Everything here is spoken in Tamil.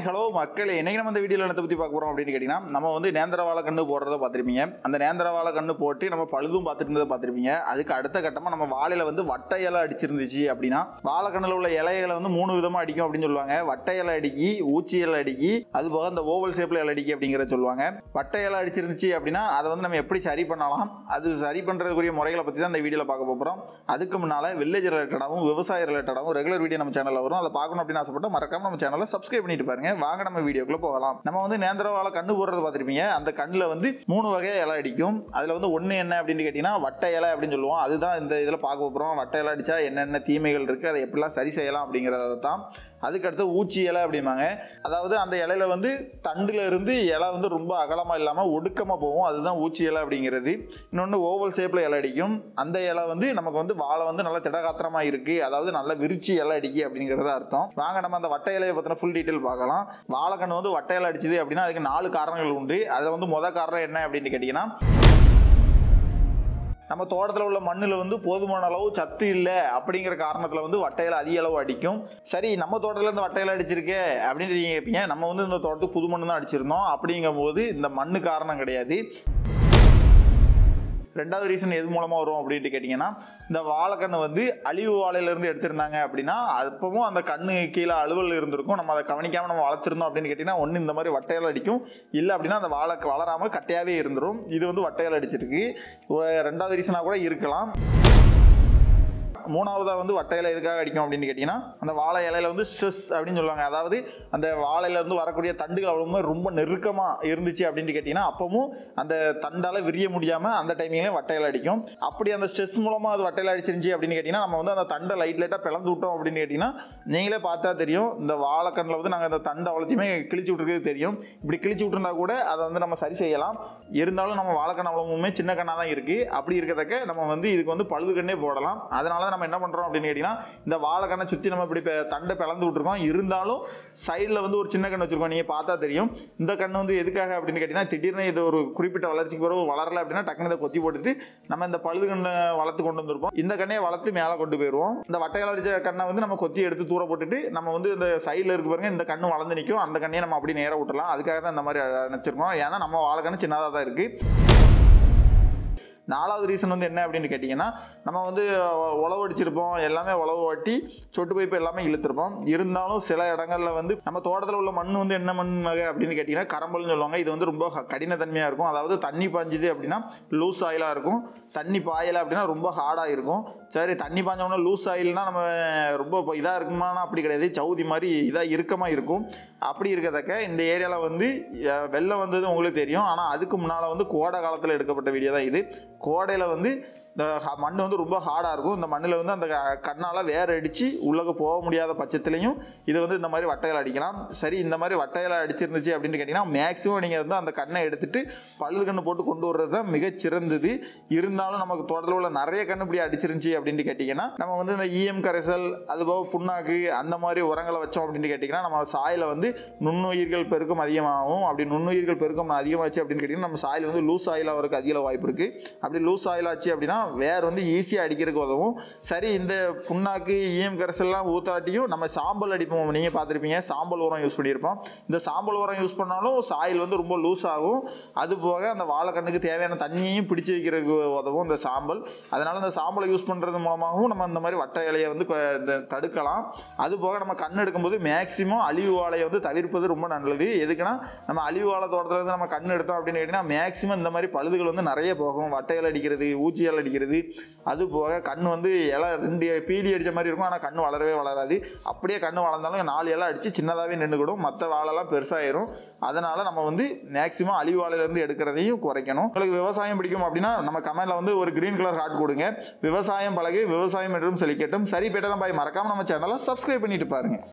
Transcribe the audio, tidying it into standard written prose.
ஹலோ மக்களே, இன்னைக்கு நம்ம இந்த வீடியோவில் என்ன பற்றி பார்க்க போகிறோம் அப்படின்னு கேட்டிங்கன்னா, நம்ம வந்து நேந்திர வாழைக்கன்று போடுறத பார்த்துருப்பீங்க. அந்த நேந்திர வாழைக்கன்று போட்டு நம்ம பழுதும் பார்த்துட்டு இருந்ததை பார்த்துருப்பீங்க. அதுக்கு அடுத்த கட்டமாக நம்ம வாழையில் வந்து வட்டை இலை அடிச்சிருந்துச்சு அப்படின்னா, வாழைக்கண்ணில் உள்ள இலைகளை வந்து 3 விதமாக அடிக்கும் அப்படின்னு சொல்லுவாங்க. வட்டை இலை அடிக்கி, ஊச்சி இலை அடிக்கி, அது போக இந்த ஓவல் ஷேப்பில் இலை அடிக்கி அப்படிங்கிறத சொல்லுவாங்க. வட்டை இலை அடிச்சிருந்துச்சு அப்படின்னா அதை வந்து நம்ம எப்படி சரி பண்ணலாம், அது சரி பண்ணுறதுக்குரிய முறைகளை பற்றி தான் இந்த வீடியோவில் பார்க்க போகிறோம். அதுக்கு முன்னால் வில்லேஜ் ரிலேட்டடாகவும் விவசாய ரிலேட்டடாகவும் ரெகுலர் வீடியோ நம்ம சேனலில் வரும். அதை பார்க்கணும் அப்படின்னு ஆசைப்பட்டு மறக்காம நம்ம சேனலை சப்ஸ்கிரைப் பண்ணிட்டு பாருங்க. வாங்க நம்ம வீடியோக்குள்ள போகலாம். நம்ம வந்து நேந்திர வாழை கண்ணு போடுறது பார்த்துருப்பீங்க. அந்த கண்ணில் வந்து 3 வகையாக இலை அடிக்கும். அதில் வந்து ஒன்று என்ன அப்படின்னு கேட்டிங்கன்னா வட்டை இலை அப்படின்னு சொல்லுவோம். அதுதான் இந்த இதில் பார்க்க போகிறோம். வட்டை இலை அடித்தா என்னென்ன தீமைகள் இருக்குது, அதை எப்படிலாம் சரி செய்யலாம் அப்படிங்கிறத தான். அதுக்கடுத்து ஊச்சி இலை அப்படிம்பாங்க. அதாவது அந்த இலையில வந்து தண்டில் இருந்து இலை வந்து ரொம்ப அகலமாக இல்லாமல் ஒடுக்கமாக போகும். அதுதான் ஊச்சி இலை அப்படிங்கிறது. இன்னொன்று ஓவல் ஷேப்பில் இலை அடிக்கும். அந்த இலை வந்து நமக்கு வந்து வாழை வந்து நல்ல திடகாத்திரமாக இருக்குது, அதாவது நல்ல விரிச்சி இலை அடிக்கி அப்படிங்கிறத அர்த்தம். வாங்க நம்ம அந்த வட்டை இலையை பற்றின ஃபுல் டீட்டெயில் பார்க்கலாம். வாழைக்கண்ணு வந்து வட்டை இலை அடிச்சது அப்படின்னா அதுக்கு 4 காரணங்கள் உண்டு. அதில் வந்து முதல் காரணம் என்ன அப்படின்னு கேட்டிங்கன்னா, நம்ம தோட்டத்தில் உள்ள மண்ணில் வந்து போதுமான அளவு சத்து இல்லை அப்படிங்கிற காரணத்தில் வந்து வட்டையில அதிக அளவு அடிக்கும். சரி, நம்ம தோட்டத்தில் இந்த வட்டையில அடிச்சிருக்கே அப்படின்னு நீங்கள் கேட்பீங்க. நம்ம வந்து இந்த தோட்டத்துக்கு புது மண்ணு தான் அடிச்சிருந்தோம். அப்படிங்கும் போது இந்த மண்ணு காரணம் கிடையாது. ரெண்டாவது ரீசன் எது மூலமாக வரும் அப்படின்ட்டு கேட்டிங்கன்னா, இந்த வாழைக்கண்ணு வந்து அழிவு வாழையிலேருந்து எடுத்திருந்தாங்க அப்படின்னா அப்பவும் அந்த கண்ணு கீழே அலுவல் இருந்திருக்கும். நம்ம அதை கவனிக்காமல் நம்ம வளர்த்துருந்தோம் அப்படின்னு கேட்டிங்கன்னா, ஒன்று இந்த மாதிரி வட்டையில அடிக்கும், இல்லை அப்படின்னா அந்த வாழை வளராமல் கட்டையாகவே இருந்துடும். இது வந்து வட்டையில அடிச்சிருக்கு. ரெண்டாவது ரீசனாக கூட இருக்கலாம். மூணாவதாக வந்து வட்டை இலை எதுக்காக அடிக்கும் அப்படின்னு கேட்டிங்கன்னா, அந்த வாழை இலையில வந்து ஸ்ட்ரெஸ் அப்படின்னு சொல்லுவாங்க. அதாவது அந்த வாழையிலேருந்து வரக்கூடிய தண்டுகள் அவ்வளோ ரொம்ப நெருக்கமாக இருந்துச்சு அப்படின்னு கேட்டிங்கன்னா அப்பவும் அந்த தண்டால் விரிய முடியாமல் அந்த டைமிங்லேயும் வட்டை இலை அடிக்கும். அப்படி அந்த ஸ்ட்ரெஸ் மூலமாக அது வட்டை இலை அடிச்சிருந்துச்சு அப்படின்னு கேட்டிங்கன்னா, நம்ம வந்து அந்த தண்டை லைட்டாக பிளந்து விட்டோம் அப்படின்னு கேட்டிங்கன்னா, நீங்களே பார்த்தா தெரியும், இந்த வாழைக்கண்ணில் வந்து நாங்கள் அந்த தண்டை அவ்வளோத்தையுமே கிழிச்சு விட்டுருக்கிறது தெரியும். இப்படி கிழிச்சு விட்டுருந்தா கூட அதை வந்து நம்ம சரி செய்யலாம். இருந்தாலும் நம்ம வாழைக்கண்ணு அவ்வளவுமே சின்ன கண்ணாக தான் இருக்குது. அப்படி இருக்கிறதுக்கு நம்ம வந்து இதுக்கு வந்து பழுது கண்ணே போடலாம். அதனால நம்ம என்ன பண்றோம் அப்படின்னு கேட்டீங்கன்னா, இந்த வாழைக்கண்ணை சுற்றி நம்ம இப்படி தண்டை பிளந்து விட்டுருக்கோம். இருந்தாலும் சைடில் வந்து ஒரு சின்ன கண்ணு வச்சிருக்கோம். நீங்கள் பார்த்தா தெரியும். இந்த கண்ணு வந்து எதுக்காக அப்படின்னு கேட்டிங்கன்னா, திடீர்னு இது ஒரு குறிப்பிட்ட வளர்ச்சிக்கு பிறகு வளரல அப்படின்னா டக்குனு இதை கொத்தி போட்டுட்டு நம்ம இந்த பழுது கண்ணை வளர்த்து கொண்டு வந்திருப்போம். இந்த கண்ணையை வளர்த்து மேலே கொண்டு போயிடுவோம். இந்த வட்டைகள் அடிச்ச கண்ணை வந்து நம்ம கொத்தி எடுத்து தூர போட்டுட்டு நம்ம வந்து இந்த சைடில் இருக்கு பாருங்க, இந்த கண்ணு வளர்ந்து நிற்கும். அந்த கண்ணையை நம்ம அப்படி நேராக விட்டுலாம். அதுக்காக தான் இந்த மாதிரி நினச்சிருக்கோம். ஏன்னா நம்ம வாழைக்கண்ணு சின்னதாக தான் இருக்குது. 4வது ரீசன் வந்து என்ன அப்படின்னு கேட்டிங்கன்னா, நம்ம வந்து உழவு அடிச்சிருப்போம், எல்லாமே உழவு ஓட்டி சொட்டு பைப்பு எல்லாமே இழுத்துருப்போம். இருந்தாலும் சில இடங்களில் வந்து நம்ம தோட்டத்தில் உள்ள மண் வந்து என்ன மண் வகை அப்படின்னு கேட்டிங்கன்னா கரம்பல்னு சொல்லுவாங்க. இது வந்து ரொம்ப கடினத்தன்மையாக இருக்கும். அதாவது தண்ணி பாஞ்சுது அப்படின்னா லூஸ் ஆயிலாக இருக்கும், தண்ணி பாயலை அப்படின்னா ரொம்ப ஹார்டாக இருக்கும். சரி, தண்ணி பாஞ்சோம்னா லூஸ் ஆயில்னா நம்ம ரொம்ப இதாக இருக்குமானா அப்படி கிடையாது. சவுதி மாதிரி இதாக இறுக்கமாக இருக்கும். அப்படி இருக்கத்தக்க இந்த ஏரியாவில் வந்து வெள்ளம் வந்தது உங்களுக்கு தெரியும். ஆனால் அதுக்கு முன்னால் வந்து கோடை காலத்தில் எடுக்கப்பட்ட வீடியோ தான் இது. கோடையில் வந்து இந்த மண் வந்து ரொம்ப ஹார்டாக இருக்கும். இந்த மண்ணில் வந்து அந்த கண்ணால் வேர் அடித்து உள்ளே போக முடியாத பட்சத்துலையும் இது வந்து இந்த மாதிரி வட்டையில் அடிக்கலாம். சரி, இந்த மாதிரி வட்டையில் அடிச்சிருந்துச்சு அப்படின்னு கேட்டிங்கன்னா மேக்ஸிமம் நீங்கள் வந்து அந்த கண்ணை எடுத்துகிட்டு பழுது கண்ணு போட்டு கொண்டு வர்றது தான் மிகச்சிறந்தது. இருந்தாலும் நமக்கு தோட்டத்தில் உள்ள நிறைய கண்ணு இப்படி அடிச்சிருந்துச்சு அப்படின்னு கேட்டிங்கன்னா, நம்ம வந்து இந்த EM கரைசல், அதுபோக புண்ணாக்கு, அந்த மாதிரி உரங்களை வச்சோம் அப்படின்னு கேட்டிங்கன்னா நம்ம சாயில் வந்து நுண்ணுயிர்கள் பெருக்கம் அதிகமாகும். அப்படி நுண்ணுயிர்கள் பெருக்கம் அதிகமாச்சு அப்படின்னு கேட்டிங்கன்னா நம்ம சாயில் வந்து லூஸ் ஆயிலாக வரக்கு அதிக வாய்ப்பு இருக்குது. அப்படி லூஸ் ஆயில் ஆச்சு அப்படின்னா வேர் வந்து ஈஸியாக அடிக்கிறதுக்கு உதவும். சரி, இந்த புண்ணாக்கு EM கரைசல்லாம் ஊற்றாட்டியும் நம்ம சாம்பல் அடிப்போம். நீங்கள் பார்த்துருப்பீங்க, சாம்பல் உரம் யூஸ் பண்ணியிருப்போம். இந்த சாம்பல் உரம் யூஸ் பண்ணாலும் சாயில் வந்து ரொம்ப லூஸ் ஆகும். அது போக அந்த வாழைக்கண்ணுக்கு தேவையான தண்ணியையும் பிடிச்சி வைக்கிறதுக்கு உதவும் இந்த சாம்பல். அதனால் இந்த சாம்பலை யூஸ் பண்ணுறது மூலமாகவும் நம்ம இந்த மாதிரி வட்டை இலையை வந்து தடுக்கலாம். அது போக நம்ம கண் எடுக்கும்போது மேக்ஸிமம் அழிவு வாழையை வந்து தவிர்ப்பது ரொம்ப நல்லது. எதுக்குன்னா, நம்ம அழிவு வாழை தோட்டத்தில் இருந்து நம்ம கண் எடுத்தோம் அப்படின்னு கேட்டிங்கன்னா மேக்ஸிமம் இந்த மாதிரி பழுதுகள் வந்து நிறைய போகும். வட்டையில் அடிக்கிறது, ஊச்சியால் அடிக்கிறது, அது போக கண் வந்து இலை 2 பீலி அடித்த மாதிரி இருக்கும். ஆனால் கண் வளரவே வளராது. அப்படியே கண் வளர்ந்தாலும் 4 இலை அடித்து சின்னதாகவே நின்றுக்கிடும். மற்ற வாழைலாம் பெருசாகிடும். அதனால் நம்ம வந்து மேக்ஸிமம் அழிவு வாழையிலேருந்து எடுக்கிறதையும் குறைக்கணும். உங்களுக்கு விவசாயம் பிடிக்கும் அப்படின்னா நம்ம கமெண்ட்டில் வந்து ஒரு கிரீன் கலர் ஹார்ட் கொடுங்க. விவசாயம் பழகு, விவசாயம் என்றும் செழிக்கட்டும். சரி, பேட்டலாம் பாய். மறக்காமல் நம்ம சேனலை சப்ஸ்கிரைப் பண்ணிட்டு பாருங்கள்.